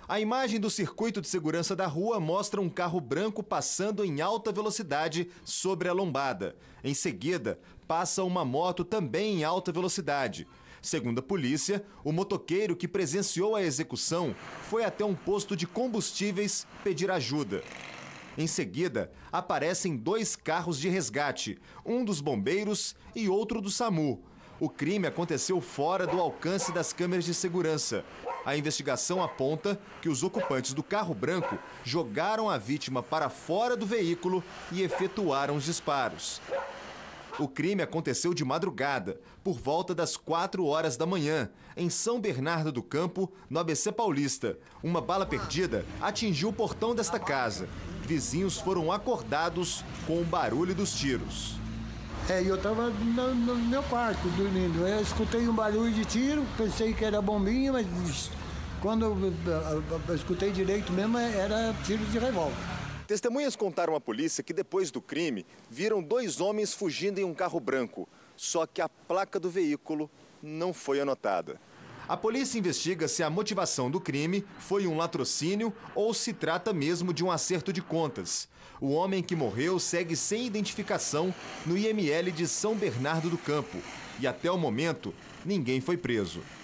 A imagem do circuito de segurança da rua mostra um carro branco passando em alta velocidade sobre a lombada. Em seguida, passa uma moto também em alta velocidade. Segundo a polícia, o motoqueiro que presenciou a execução foi até um posto de combustíveis pedir ajuda. Em seguida, aparecem 2 carros de resgate, um dos bombeiros e outro do SAMU. O crime aconteceu fora do alcance das câmeras de segurança. A investigação aponta que os ocupantes do carro branco jogaram a vítima para fora do veículo e efetuaram os disparos. O crime aconteceu de madrugada, por volta das 4 horas da manhã, em São Bernardo do Campo, no ABC Paulista. Uma bala perdida atingiu o portão desta casa. Vizinhos foram acordados com o barulho dos tiros. Eu estava no meu quarto, dormindo. Eu escutei um barulho de tiro, pensei que era bombinha, mas quando eu escutei direito mesmo, era tiro de revólver. Testemunhas contaram à polícia que depois do crime, viram 2 homens fugindo em um carro branco. Só que a placa do veículo não foi anotada. A polícia investiga se a motivação do crime foi um latrocínio ou se trata mesmo de um acerto de contas. O homem que morreu segue sem identificação no IML de São Bernardo do Campo. E até o momento, ninguém foi preso.